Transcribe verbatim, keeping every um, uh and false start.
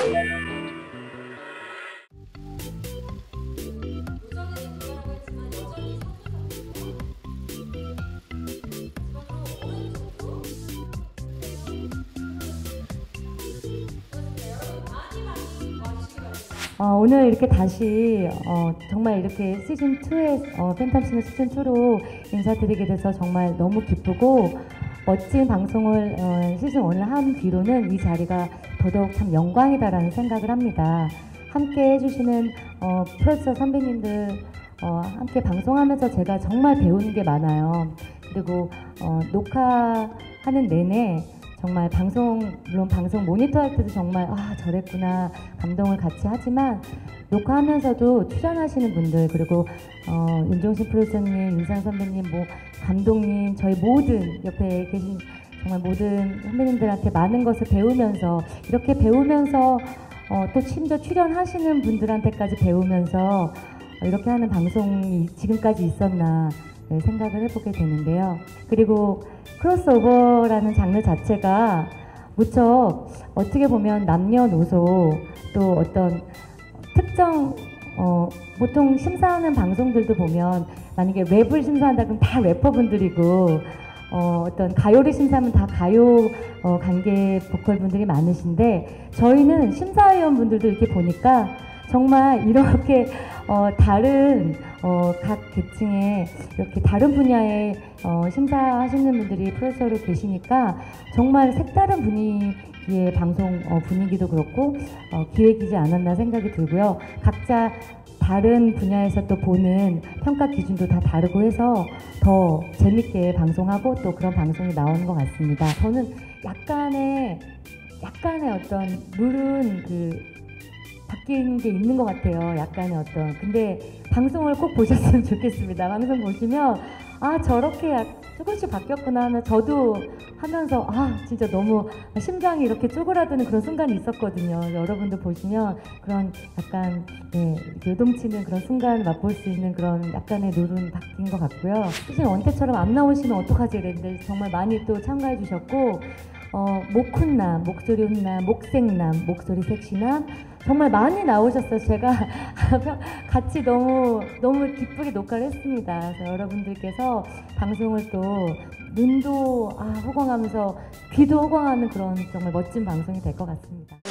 어, 오늘 이렇게 다시 어, 정말 이렇게 시즌이의 어, 팬텀싱어 시즌이로 인사드리게 돼서 정말 너무 기쁘고 멋진 방송을 어, 시즌일을 한 뒤로는 이 자리가 더더욱 참 영광이다라는 생각을 합니다. 함께 해주시는 어, 프로듀서 선배님들 어, 함께 방송하면서 제가 정말 배우는 게 많아요. 그리고 어, 녹화하는 내내 정말 방송, 물론 방송 모니터 할 때도 정말 아 저랬구나 감동을 같이 하지만 녹화하면서도 출연하시는 분들 그리고 어, 윤종신 프로듀서님, 윤상 선배님, 뭐 감독님, 저희 모든 옆에 계신 정말 모든 선배님들한테 많은 것을 배우면서 이렇게 배우면서 어, 또 심지어 출연하시는 분들한테까지 배우면서 이렇게 하는 방송이 지금까지 있었나 네, 생각을 해보게 되는데요. 그리고 크로스오버라는 장르 자체가 무척 어떻게 보면 남녀노소 또 어떤 특정 어, 보통 심사하는 방송들도 보면 만약에 랩을 심사한다 그러면 다 래퍼분들이고 어, 어떤 가요를 심사하면 다 가요 어, 관계 보컬분들이 많으신데 저희는 심사위원분들도 이렇게 보니까 정말 이렇게 어, 다른 어, 각 계층의 이렇게 다른 분야의 어, 심사하시는 분들이 프로듀서로 계시니까 정말 색다른 분위기의 방송 어, 분위기도 그렇고 어, 기획이지 않았나 생각이 들고요. 각자 다른 분야에서 또 보는 평가 기준도 다 다르고 해서 더 재밌게 방송하고 또 그런 방송이 나오는 것 같습니다. 저는 약간의 약간의 어떤 룰은 그 바뀐 게 있는 것 같아요. 약간의 어떤 근데 방송을 꼭 보셨으면 좋겠습니다. 방송 보시면 아 저렇게 조금씩 바뀌었구나 하면 저도 하면서 아 진짜 너무 심장이 이렇게 쪼그라드는 그런 순간이 있었거든요. 여러분들 보시면 그런 약간 네, 요동치는 그런 순간 맛볼 수 있는 그런 약간의 룰은 바뀐 것 같고요. 시즌 일 때처럼 안 나오시면 어떡하지 이랬는데 정말 많이 또 참가해 주셨고 어, 목훈남, 목소리 훈남, 목색남, 목소리 섹시남 정말 많이 나오셨어요. 제가 같이 너무 너무 기쁘게 녹화를 했습니다. 그래서 여러분들께서 방송을 또 눈도 아, 호강하면서 귀도 호강하는 그런 정말 멋진 방송이 될 것 같습니다.